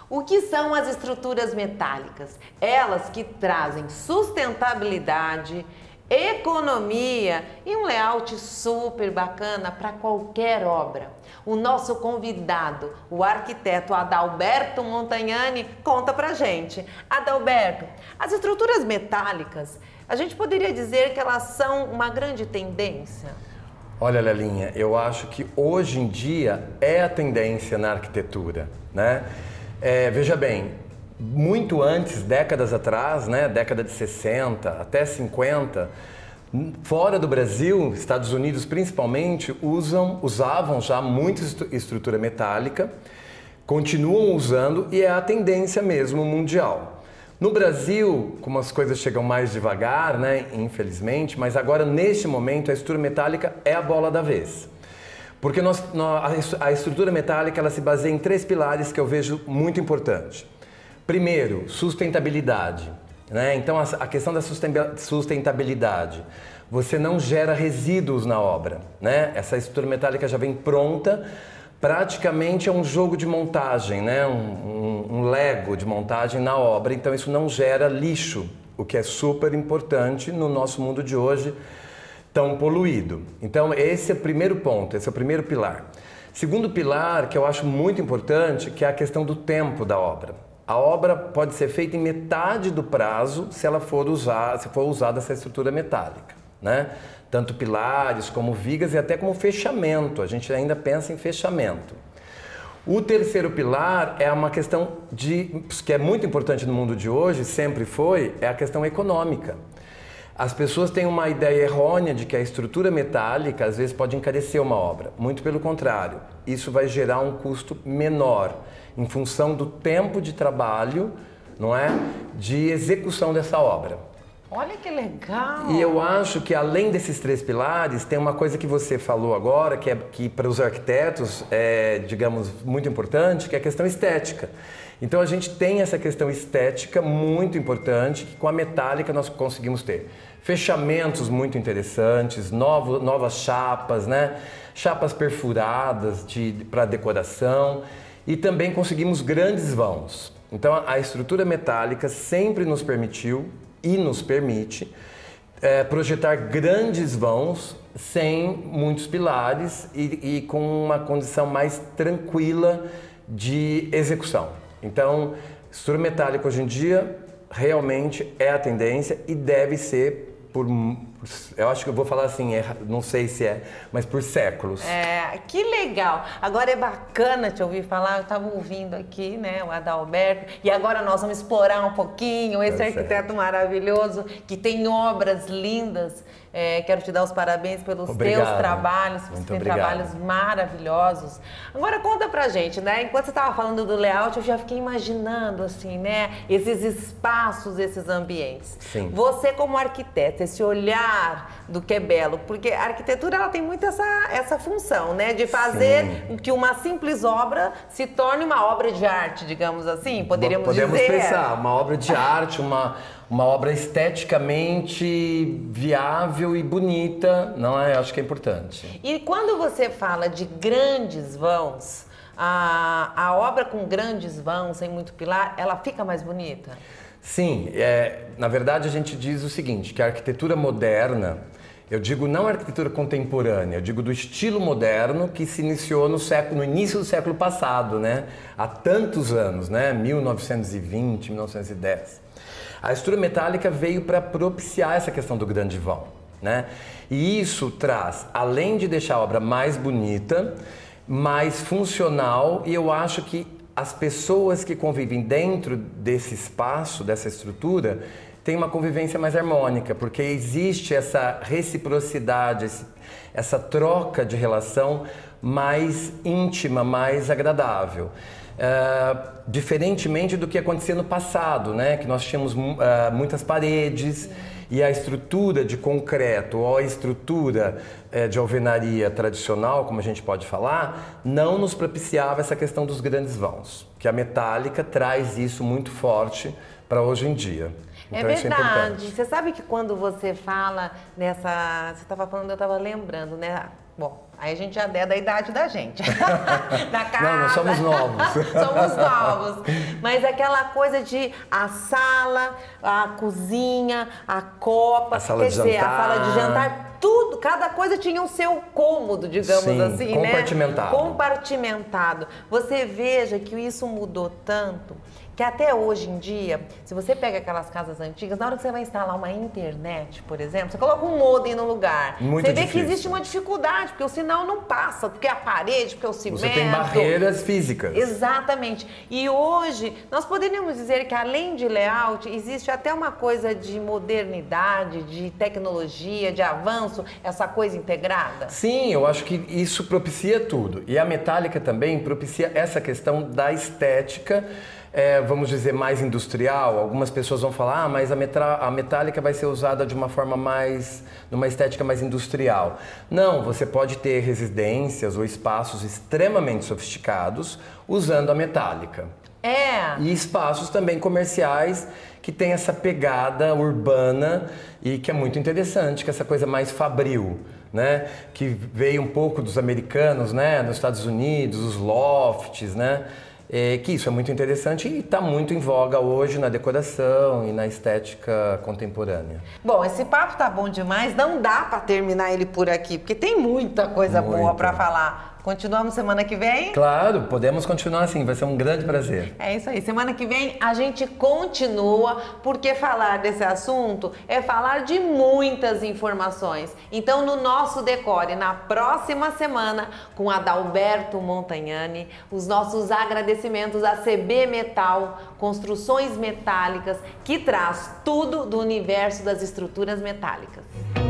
O que são as estruturas metálicas? Elas que trazem sustentabilidade, economia e um layout super bacana para qualquer obra. O nosso convidado, o arquiteto Adalberto Montagnani, conta pra gente. Adalberto, as estruturas metálicas, a gente poderia dizer que elas são uma grande tendência? Olha, Lelinha, eu acho que hoje em dia é a tendência na arquitetura, né? Veja bem, muito antes, décadas atrás, né, década de 60 até 50, fora do Brasil, Estados Unidos principalmente, usavam já muita estrutura metálica, continuam usando e é a tendência mesmo mundial. No Brasil, como as coisas chegam mais devagar, né, infelizmente, mas agora neste momento a estrutura metálica é a bola da vez. Porque a estrutura metálica ela se baseia em 3 pilares que eu vejo muito importante. Primeiro, sustentabilidade, né? Então a questão da sustentabilidade, você não gera resíduos na obra, né? Essa estrutura metálica já vem pronta, praticamente é um jogo de montagem, né? Um Lego de montagem na obra, então isso não gera lixo, o que é super importante no nosso mundo de hoje, tão poluído. Então esse é o primeiro ponto, esse é o primeiro pilar. Segundo pilar, que eu acho muito importante, que é a questão do tempo da obra. A obra pode ser feita em metade do prazo se for usada essa estrutura metálica, né? Tanto pilares como vigas e até como fechamento. A gente ainda pensa em fechamento. O terceiro pilar é uma questão que é muito importante no mundo de hoje, sempre foi, é a questão econômica. As pessoas têm uma ideia errônea de que a estrutura metálica às vezes pode encarecer uma obra. Muito pelo contrário, isso vai gerar um custo menor em função do tempo de trabalho, não é, de execução dessa obra. Olha que legal! E eu acho que além desses 3 pilares, tem uma coisa que você falou agora, que para os arquitetos é, digamos, muito importante, que é a questão estética. Então a gente tem essa questão estética muito importante, que com a metálica nós conseguimos ter. Fechamentos muito interessantes, novas chapas, né? Chapas perfuradas para decoração e também conseguimos grandes vãos. Então a estrutura metálica sempre nos permitiu e nos permite projetar grandes vãos sem muitos pilares e com uma condição mais tranquila de execução. Então, estrutura metálica hoje em dia realmente é a tendência e deve ser eu acho que eu vou falar assim, não sei se mas por séculos. Que legal. Agora é bacana te ouvir falar, eu estava ouvindo aqui, né, o Adalberto, e agora nós vamos explorar um pouquinho esse arquiteto maravilhoso que tem obras lindas. Quero te dar os parabéns pelos teus trabalhos, você tem trabalhos maravilhosos. Agora conta pra gente, né? Enquanto você estava falando do layout, eu já fiquei imaginando assim, né? Esses espaços, esses ambientes. Sim. Você como arquiteto, esse olhar do que é belo, porque a arquitetura ela tem muito essa função, né? De fazer que uma simples obra se torne uma obra de arte, digamos assim, podemos pensar, uma obra de arte, uma obra esteticamente viável e bonita, não é? Eu acho que é importante. E quando você fala de grandes vãos, a obra com grandes vãos, sem muito pilar, ela fica mais bonita? Sim, na verdade a gente diz o seguinte, que a arquitetura moderna, eu digo não a arquitetura contemporânea, eu digo do estilo moderno que se iniciou no início do século passado, né? Há tantos anos, né? 1920, 1910. A estrutura metálica veio para propiciar essa questão do grande vão, né? E isso traz, além de deixar a obra mais bonita, mais funcional, e eu acho que as pessoas que convivem dentro desse espaço, dessa estrutura, têm uma convivência mais harmônica, porque existe essa reciprocidade, essa troca de relação mais íntima, mais agradável. Diferentemente do que acontecia no passado, né? Que nós tínhamos muitas paredes e a estrutura de concreto ou a estrutura de alvenaria tradicional, como a gente pode falar, não nos propiciava essa questão dos grandes vãos, que a metálica traz isso muito forte para hoje em dia. Então, é verdade. Você sabe que quando você fala nessa... Você estava falando, eu estava lembrando, né? Bom, Aí a gente já é da idade da gente. Da casa. Não, nós somos novos. Somos novos. Mas aquela coisa de a sala, a cozinha, a copa, a sala de jantar. A sala de jantar, tudo, cada coisa tinha o seu cômodo, digamos assim, compartimentado. Né? Compartimentado. Você veja que isso mudou tanto que até hoje em dia, se você pega aquelas casas antigas, na hora que você vai instalar uma internet, por exemplo, você coloca um modem no lugar. Muito você vê difícil. que existe uma dificuldade, porque o sinal não passa, porque é a parede, porque é o cimento. Você tem barreiras físicas. Exatamente. E hoje, nós poderíamos dizer que além de layout, existe até uma coisa de modernidade, de tecnologia, de avanço, essa coisa integrada? Sim, eu acho que isso propicia tudo. E a Metallica também propicia essa questão da estética, vamos dizer, mais industrial. Algumas pessoas vão falar, mas a metálica vai ser usada de uma forma numa estética mais industrial. Não, você pode ter residências ou espaços extremamente sofisticados usando a metálica. E espaços também comerciais que tem essa pegada urbana e que é muito interessante, que é essa coisa mais fabril, né? Que veio um pouco dos americanos, né? Nos Estados Unidos, os lofts, né? Que isso é muito interessante e está muito em voga hoje na decoração e na estética contemporânea. Bom, esse papo tá bom demais, não dá para terminar ele por aqui, porque tem muita coisa boa para falar. Continuamos semana que vem? Claro, podemos continuar assim, vai ser um grande prazer. É isso aí, semana que vem a gente continua, porque falar desse assunto é falar de muitas informações. Então, no nosso Decore, na próxima semana, com Adalberto Montagnani, os nossos agradecimentos à CB Metal, construções metálicas, que traz tudo do universo das estruturas metálicas.